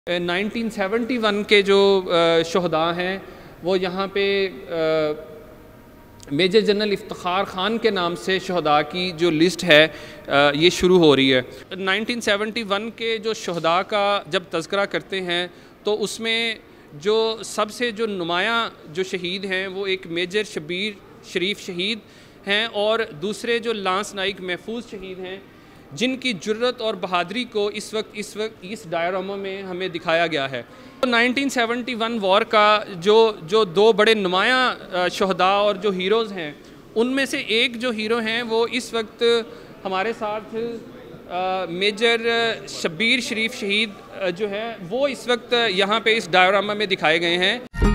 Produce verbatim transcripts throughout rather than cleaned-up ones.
Nineteen seventy one के जो शहदा हैं वो यहाँ पे मेजर जनरल इफ्तिखार ख़ान के नाम से शहदा की जो लिस्ट है ये शुरू हो रही है। नाइनटीन सेवेंटी वन के जो शहदा का जब तज़किरा करते हैं तो उसमें जो सबसे जो नुमायाँ जो शहीद हैं वो एक मेजर शबीर शरीफ शहीद हैं और दूसरे जो लांस नाइक महफूज शहीद हैं, जिनकी जुर्रत और बहादरी को इस वक्त इस वक्त इस डायरामा में हमें दिखाया गया है। तो नाइनटीन सेवेंटी वन वॉर का जो जो दो बड़े नुमायाँ शहदा और जो हीरोज़ हैं, उनमें से एक जो हीरो हैं वो इस वक्त हमारे साथ आ, मेजर शबीर शरीफ शहीद जो है वो इस वक्त यहाँ पे इस डायरामा में दिखाए गए हैं।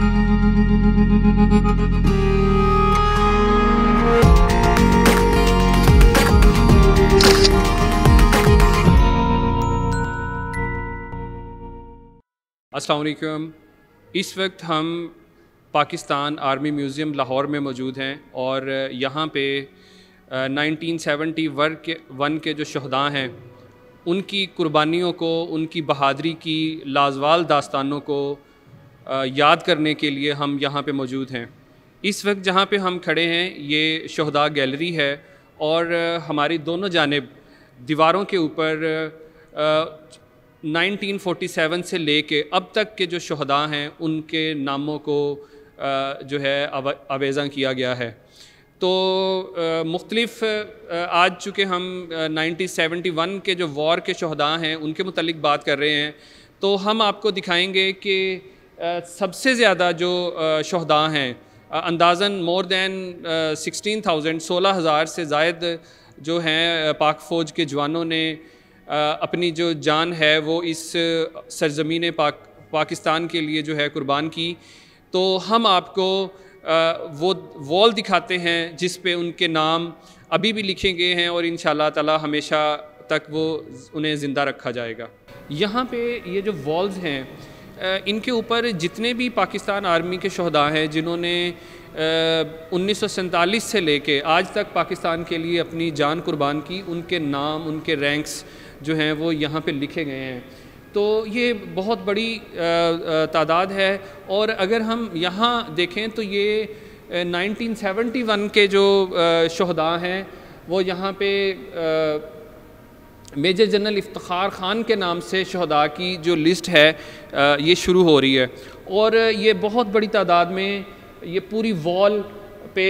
अस्सलाम वालेकुम। इस वक्त हम पाकिस्तान आर्मी म्यूज़ियम लाहौर में मौजूद हैं और यहाँ पे नाइनटीन सेवेंटी वन के जो शहदा हैं उनकी कुर्बानियों को, उनकी बहादरी की लाजवाल दास्तानों को याद करने के लिए हम यहाँ पे मौजूद हैं। इस वक्त जहाँ पे हम खड़े हैं ये शहदा गैलरी है और हमारी दोनों जानिब दीवारों के ऊपर नाइनटीन फोर्टी सेवन से लेके अब तक के जो शहदा हैं उनके नामों को जो है आवेज़ा किया गया है। तो मुख्तलिफ़ आज चूँकि हम नाइनटीन सेवेंटी वन के जो वॉर के शहदा हैं उनके मुतल्लिक बात कर रहे हैं, तो हम आपको दिखाएंगे कि सबसे ज़्यादा जो शहदा हैं अंदाज़न मोर दैन सिक्सटीन थाउजेंड सोलह हज़ार से ज़ायद जो हैं पाक फ़ौज के जवानों ने अपनी जो जान है वो इस सरज़मीन पाक पाकिस्तान के लिए जो है कुर्बान की। तो हम आपको वो वॉल दिखाते हैं जिस पे उनके नाम अभी भी लिखे गए हैं और इंशाअल्लाह ताला हमेशा तक वो उन्हें ज़िंदा रखा जाएगा। यहाँ पे ये जो वॉल्स हैं इनके ऊपर जितने भी पाकिस्तान आर्मी के शहदा हैं जिन्होंने उन्नीस सौ सैंतालीस से लेके आज तक पाकिस्तान के लिए अपनी जान कुर्बान की, उनके नाम, उनके रैंक्स जो हैं वो यहाँ पे लिखे गए हैं। तो ये बहुत बड़ी तादाद है और अगर हम यहाँ देखें तो ये नाइनटीन सेवेंटी वन के जो शहदा हैं वो यहाँ पे मेजर जनरल इफ्तिखार ख़ान के नाम से शहदा की जो लिस्ट है ये शुरू हो रही है और ये बहुत बड़ी तादाद में ये पूरी वॉल पे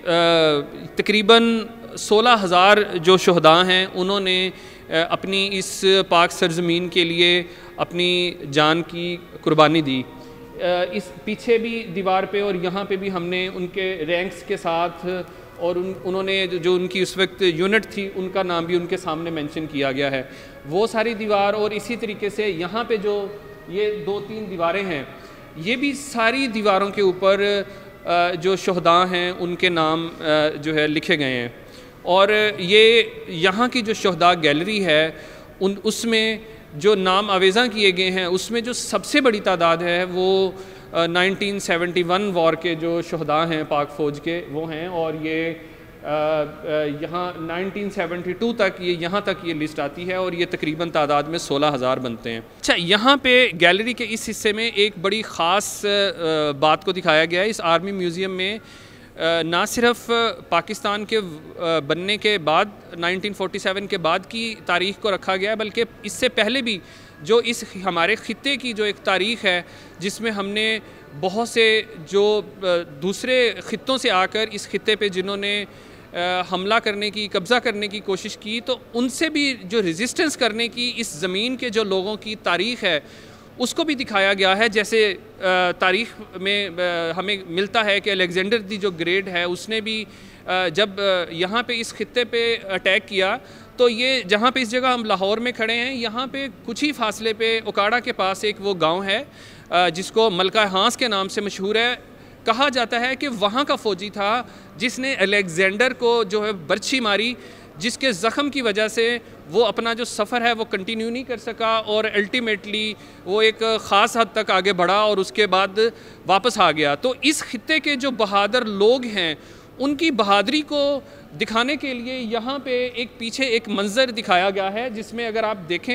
तकरीबन सोलह हज़ार जो शहदा हैं उन्होंने अपनी इस पाक सरज़मीन के लिए अपनी जान की कुर्बानी दी। इस पीछे भी दीवार पे और यहाँ पे भी हमने उनके रैंक्स के साथ और उन उन्होंने जो उनकी उस वक्त यूनिट थी उनका नाम भी उनके सामने मेंशन किया गया है। वो सारी दीवार और इसी तरीके से यहाँ पे जो ये दो तीन दीवारें हैं ये भी सारी दीवारों के ऊपर जो शहदा हैं उनके नाम जो है लिखे गए हैं। और ये यहाँ की जो शहदा गैलरी है उन उसमें जो नाम आवेज़ा किए गए हैं उसमें जो सबसे बड़ी तादाद है वो नाइनटीन सेवेंटी वन वॉर के जो शहदा हैं पाक फ़ौज के वो हैं और ये यहाँ नाइनटीन सेवेंटी टू तक ये यहाँ तक ये लिस्ट आती है और ये तकरीबन तादाद में सोलह हज़ार बनते हैं। अच्छा, यहाँ पे गैलरी के इस हिस्से में एक बड़ी ख़ास बात को दिखाया गया है। इस आर्मी म्यूज़ियम में ना सिर्फ पाकिस्तान के बनने के बाद नाइनटीन फोर्टी सेवन के बाद की तारीख़ को रखा गया है बल्कि इससे पहले भी जो इस हमारे ख़ित्ते की जो एक तारीख़ है जिसमें हमने बहुत से जो दूसरे ख़ित्तों से आकर इस ख़ित्ते पे जिन्होंने हमला करने की, कब्ज़ा करने की कोशिश की, तो उनसे भी जो रेजिस्टेंस करने की इस ज़मीन के जो लोगों की तारीख़ है उसको भी दिखाया गया है। जैसे तारीख़ में हमें मिलता है कि अलेक्जेंडर दी जो ग्रेट है उसने भी जब यहाँ पे इस खित्ते पे अटैक किया तो ये जहाँ पे इस जगह हम लाहौर में खड़े हैं यहाँ पे कुछ ही फासले पे उकाड़ा के पास एक वो गांव है जिसको मलका हांस के नाम से मशहूर है। कहा जाता है कि वहाँ का फ़ौजी था जिसने अलेक्जेंडर को जो है बर्छी मारी, जिसके ज़ख़म की वजह से वो अपना जो सफ़र है वो कंटिन्यू नहीं कर सका और अल्टीमेटली वो एक ख़ास हद तक आगे बढ़ा और उसके बाद वापस आ गया। तो इस खित्ते के जो बहादुर लोग हैं उनकी बहादरी को दिखाने के लिए यहाँ पे एक पीछे एक मंज़र दिखाया गया है जिसमें अगर आप देखें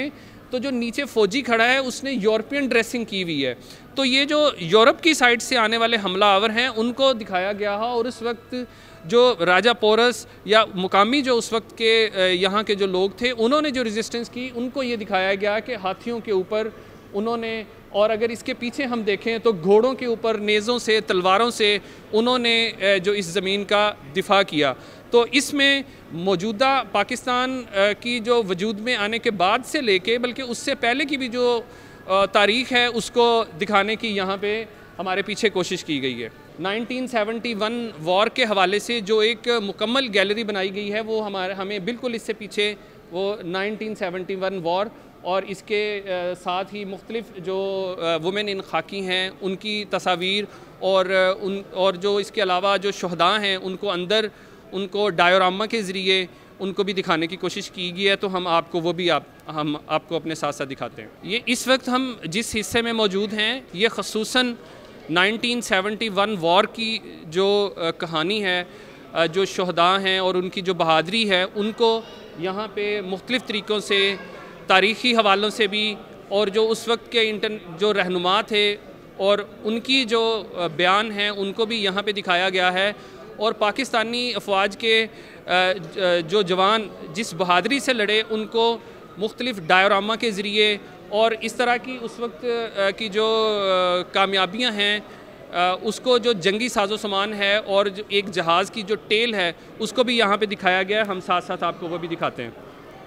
तो जो नीचे फ़ौजी खड़ा है उसने यूरोपियन ड्रेसिंग की हुई है। तो ये जो यूरोप की साइड से आने वाले हमलावर हैं उनको दिखाया गया है, और उस वक्त जो राजा पोरस या मुकामी जो उस वक्त के यहाँ के जो लोग थे उन्होंने जो रेजिस्टेंस की उनको ये दिखाया गया कि हाथियों के ऊपर उन्होंने, और अगर इसके पीछे हम देखें तो घोड़ों के ऊपर नेज़ों से तलवारों से उन्होंने जो इस ज़मीन का दिफा किया। तो इसमें मौजूदा पाकिस्तान की जो वजूद में आने के बाद से लेके बल्कि उससे पहले की भी जो तारीख़ है उसको दिखाने की यहाँ पे हमारे पीछे कोशिश की गई है। नाइनटीन सेवेंटी वन वॉर के हवाले से जो एक मुकम्मल गैलरी बनाई गई है वो हमारे हमें बिल्कुल इससे पीछे वो नाइनटीन सेवेंटी वन वॉर और इसके साथ ही मुख्तलिफ जो वुमेन इन खाकी हैं उनकी तस्वीर और उन और जो इसके अलावा जो शहदा हैं उनको अंदर उनको डायोरामा के ज़रिए उनको भी दिखाने की कोशिश की गई है। तो हम आपको वो भी आप हम आपको अपने साथ साथ दिखाते हैं। ये इस वक्त हम जिस हिस्से में मौजूद हैं ये ख़ुसूसन नाइनटीन सेवेंटी वन वॉर की जो कहानी है, जो शहदा हैं और उनकी जो बहादरी है उनको यहाँ पे मुख्तलिफ़ तरीक़ों से तारीख़ी हवालों से भी, और जो उस वक्त के इंटर जो रहनुमा थे और उनकी जो बयान हैं उनको भी यहाँ पे दिखाया गया है। और पाकिस्तानी अफवाज के जो जवान जिस बहादरी से लड़े उनको मुख्तलिफ़ डायोरामा के ज़रिए और इस तरह की उस वक्त की जो कामयाबियाँ हैं उसको जो जंगी साजो सामान है और जो एक जहाज़ की जो टेल है उसको भी यहाँ पे दिखाया गया है। हम साथ साथ आपको वो भी दिखाते हैं।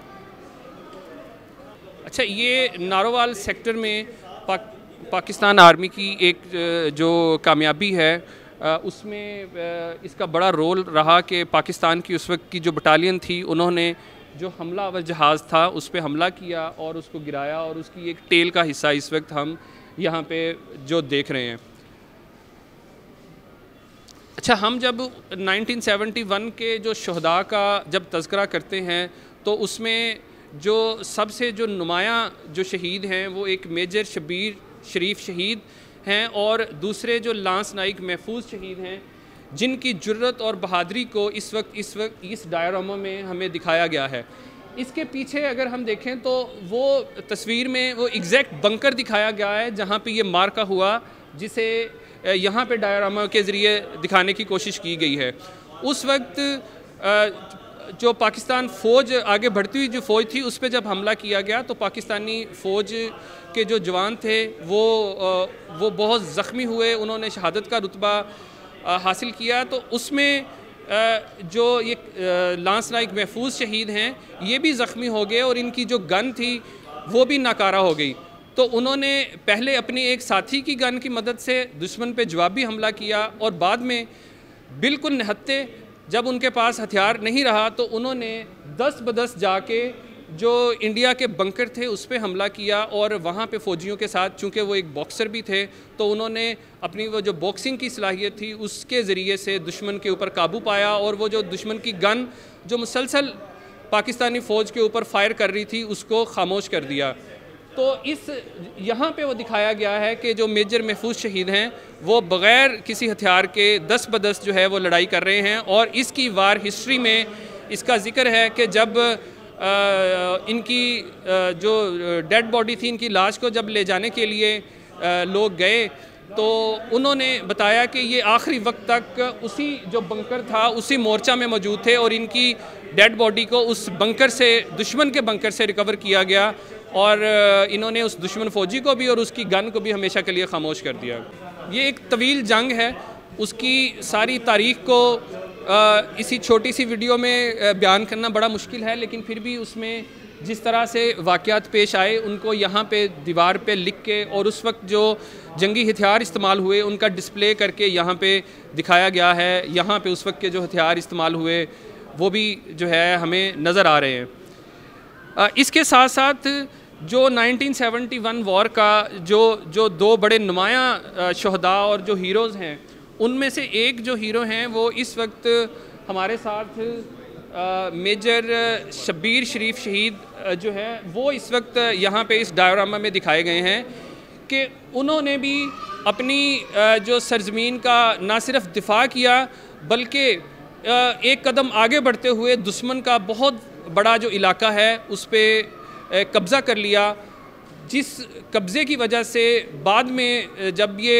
अच्छा, ये नारोवाल सेक्टर में पा, पाकिस्तान आर्मी की एक जो कामयाबी है उसमें इसका बड़ा रोल रहा कि पाकिस्तान की उस वक्त की जो बटालियन थी उन्होंने जो हमलावर जहाज़ था उस पर हमला किया और उसको गिराया, और उसकी एक टेल का हिस्सा इस वक्त हम यहाँ पे जो देख रहे हैं। अच्छा, हम जब नाइनटीन सेवेंटी वन के जो शहदा का जब तज़किरा करते हैं तो उसमें जो सबसे जो नुमायाँ जो शहीद हैं वो एक मेजर शब्बीर शरीफ शहीद हैं और दूसरे जो लांस नाइक महफूज शहीद हैं, जिनकी जुर्रत और बहादरी को इस वक्त इस वक्त इस डायरामा में हमें दिखाया गया है। इसके पीछे अगर हम देखें तो वो तस्वीर में वो एग्जैक्ट बंकर दिखाया गया है जहाँ पे ये मार्का हुआ, जिसे यहाँ पे डायरामा के ज़रिए दिखाने की कोशिश की गई है। उस वक्त जो पाकिस्तान फ़ौज आगे बढ़ती हुई जो फ़ौज थी उस पर जब हमला किया गया तो पाकिस्तानी फ़ौज के जो जवान थे वो वो बहुत ज़ख्मी हुए, उन्होंने शहादत का रुतबा हासिल किया। तो उसमें जो ये लांस नाइक महफूज शहीद हैं ये भी ज़ख्मी हो गए और इनकी जो गन थी वो भी नाकारा हो गई। तो उन्होंने पहले अपनी एक साथी की गन की मदद से दुश्मन पे जवाबी हमला किया और बाद में बिल्कुल निहत्ते जब उनके पास हथियार नहीं रहा तो उन्होंने दस बदस जाके जो इंडिया के बंकर थे उस पर हमला किया और वहाँ पे फ़ौजियों के साथ, चूँकि वो एक बॉक्सर भी थे, तो उन्होंने अपनी वो जो बॉक्सिंग की सलाहियत थी उसके ज़रिए से दुश्मन के ऊपर काबू पाया और वो जो दुश्मन की गन जो मुसलसल पाकिस्तानी फ़ौज के ऊपर फायर कर रही थी उसको खामोश कर दिया। तो इस यहाँ पे वो दिखाया गया है कि जो मेजर महफूज शहीद हैं वो बग़ैर किसी हथियार के दस बदस जो है वो लड़ाई कर रहे हैं। और इसकी वार हिस्ट्री में इसका ज़िक्र है कि जब आ, इनकी आ, जो डेड बॉडी थी, इनकी लाश को जब ले जाने के लिए आ, लोग गए तो उन्होंने बताया कि ये आखिरी वक्त तक उसी जो बंकर था उसी मोर्चा में मौजूद थे और इनकी डेड बॉडी को उस बंकर से, दुश्मन के बंकर से रिकवर किया गया और इन्होंने उस दुश्मन फ़ौजी को भी और उसकी गन को भी हमेशा के लिए खामोश कर दिया। ये एक तवील जंग है, उसकी सारी तारीख़ को आ, इसी छोटी सी वीडियो में बयान करना बड़ा मुश्किल है, लेकिन फिर भी उसमें जिस तरह से वाक़यात पेश आए उनको यहाँ पे दीवार पे लिख के और उस वक्त जो जंगी हथियार इस्तेमाल हुए उनका डिस्प्ले करके यहाँ पे दिखाया गया है। यहाँ पे उस वक्त के जो हथियार इस्तेमाल हुए वो भी जो है हमें नज़र आ रहे हैं। आ, इसके साथ साथ जो नाइनटीन सेवेंटी वन वॉर का जो जो दो बड़े नुमायाँ शहदा और जो हीरोज़ हैं उनमें से एक जो हीरो हैं वो इस वक्त हमारे साथ आ, मेजर शब्बीर शरीफ शहीद जो है वो इस वक्त यहाँ पे इस डायरामा में दिखाए गए हैं कि उन्होंने भी अपनी जो सरज़मीन का ना सिर्फ दिफा किया बल्कि एक कदम आगे बढ़ते हुए दुश्मन का बहुत बड़ा जो इलाका है उस पर कब्ज़ा कर लिया जिस कब्ज़े की वजह से बाद में जब ये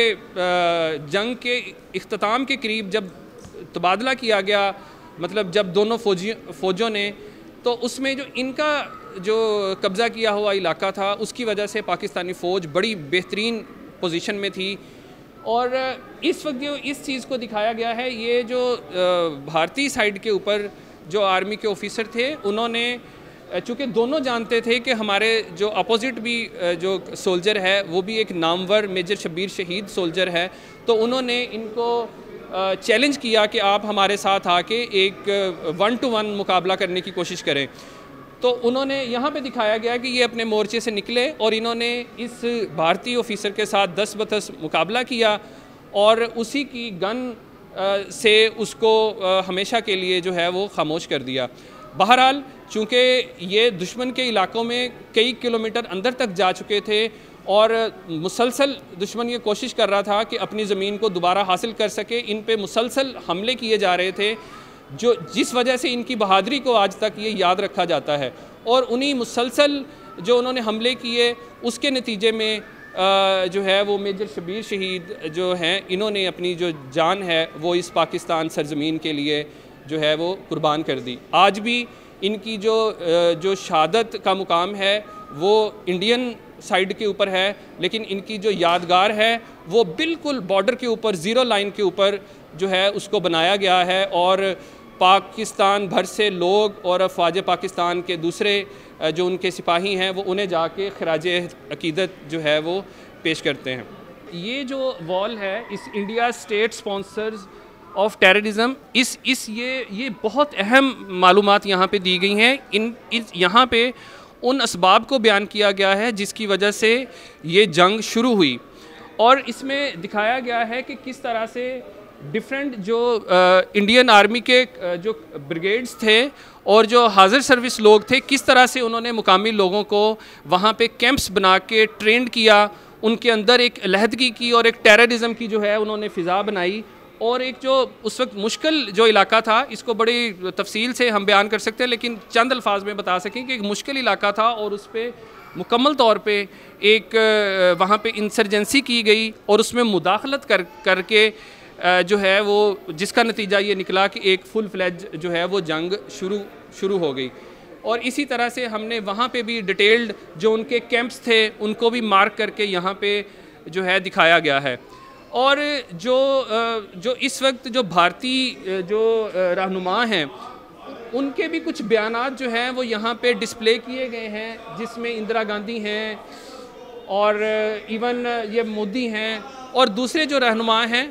जंग के इख्तिताम के करीब जब तबादला किया गया, मतलब जब दोनों फौजी फ़ौजों ने, तो उसमें जो इनका जो कब्ज़ा किया हुआ इलाका था उसकी वजह से पाकिस्तानी फ़ौज बड़ी बेहतरीन पोजीशन में थी। और इस वक्त जो इस चीज़ को दिखाया गया है, ये जो भारतीय साइड के ऊपर जो आर्मी के ऑफिसर थे, उन्होंने चूँकि दोनों जानते थे कि हमारे जो अपोजिट भी जो सोल्जर है वो भी एक नामवर मेजर शब्बीर शहीद सोल्जर है, तो उन्होंने इनको चैलेंज किया कि आप हमारे साथ आके एक वन टू वन मुकाबला करने की कोशिश करें। तो उन्होंने यहाँ पे दिखाया गया कि ये अपने मोर्चे से निकले और इन्होंने इस भारतीय ऑफिसर के साथ दस बदस मुकाबला किया और उसी की गन से उसको हमेशा के लिए जो है वो खामोश कर दिया। बहरहाल चूँकि ये दुश्मन के इलाकों में कई किलोमीटर अंदर तक जा चुके थे और मुसलसल दुश्मन ये कोशिश कर रहा था कि अपनी ज़मीन को दोबारा हासिल कर सके, इन पे मुसलसल हमले किए जा रहे थे, जो जिस वजह से इनकी बहादुरी को आज तक ये याद रखा जाता है। और उन्हीं मुसलसल जो उन्होंने हमले किए उसके नतीजे में आ, जो है वो मेजर शब्बीर शहीद जो हैं, इन्होंने अपनी जो जान है वो इस पाकिस्तान सरज़मीन के लिए जो है वो कुर्बान कर दी। आज भी इनकी जो जो शहादत का मुकाम है वो इंडियन साइड के ऊपर है, लेकिन इनकी जो यादगार है वो बिल्कुल बॉर्डर के ऊपर ज़ीरो लाइन के ऊपर जो है उसको बनाया गया है और पाकिस्तान भर से लोग और अफवाज पाकिस्तान के दूसरे जो उनके सिपाही हैं वो उन्हें जाके खराज अकीदत जो है वो पेश करते हैं। ये जो वॉल है इस India state sponsors of terrorism, इस इस ये ये बहुत अहम मालूमात यहाँ पे दी गई हैं। इन इस यहाँ पे उन असबाब को बयान किया गया है जिसकी वजह से ये जंग शुरू हुई और इसमें दिखाया गया है कि किस तरह से डिफरेंट जो आ, इंडियन आर्मी के आ, जो ब्रिगेड्स थे और जो हाजिर सर्विस लोग थे, किस तरह से उन्होंने मुकामी लोगों को वहाँ पे कैंप्स बना के ट्रेंड किया, उनके अंदर एक अलहदगी की और एक टेररिज्म की जो है उन्होंने फ़िज़ा बनाई। और एक जो उस वक्त मुश्किल जो इलाका था, इसको बड़ी तफसील से हम बयान कर सकते हैं, लेकिन चंद अल्फाज में बता सकें कि एक मुश्किल इलाका था और उस पर मुकम्मल तौर पे एक वहाँ पे इंसर्जेंसी की गई और उसमें मुदाखलत कर करके जो है वो जिसका नतीजा ये निकला कि एक फुल फ्लेज जो है वो जंग शुरू शुरू हो गई। और इसी तरह से हमने वहाँ पे भी डिटेल्ड जो उनके कैंप्स थे उनको भी मार्क करके यहाँ पे जो है दिखाया गया है। और जो जो इस वक्त जो भारतीय जो रहनुमा हैं उनके भी कुछ बयानात जो हैं वो यहाँ पे डिस्प्ले किए गए हैं, जिसमें इंदिरा गांधी हैं और इवन ये मोदी हैं और दूसरे जो रहनुमा हैं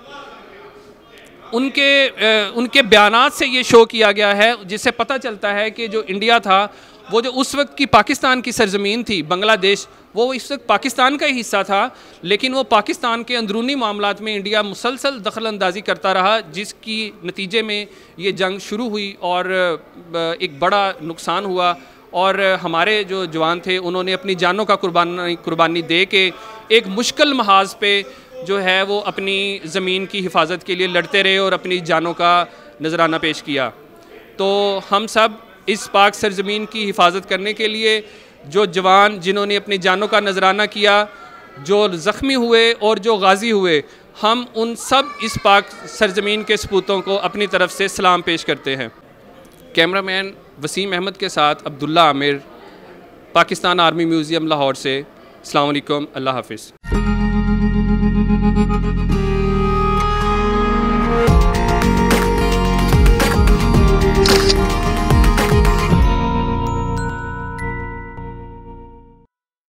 उनके उनके बयानात से ये शो किया गया है, जिससे पता चलता है कि जो इंडिया था वो जो उस वक्त की पाकिस्तान की सरजमीन थी बांग्लादेश, वो इस वक्त पाकिस्तान का ही हिस्सा था, लेकिन वो पाकिस्तान के अंदरूनी मामलात में इंडिया मुसलसल दखल अंदाजी करता रहा, जिसकी नतीजे में ये जंग शुरू हुई और एक बड़ा नुकसान हुआ। और हमारे जो जवान थे उन्होंने अपनी जानों का कुर्बानी कुर्बानी दे के एक मुश्किल महाज पे जो है वो अपनी ज़मीन की हिफाजत के लिए लड़ते रहे और अपनी जानों का नजराना पेश किया। तो हम सब इस पाक सरजमीन की हिफाजत करने के लिए जो जवान जिन्होंने अपनी जानों का नजराना किया, जो ज़ख्मी हुए और जो गाजी हुए, हम उन सब इस पाक सरजमीन के सपूतों को अपनी तरफ से सलाम पेश करते हैं। कैमरामैन वसीम अहमद के साथ अब्दुल्ला आमिर, पाकिस्तान आर्मी म्यूज़ियम लाहौर से। अस्सलाम वालेकुम, अल्लाह हाफिज़।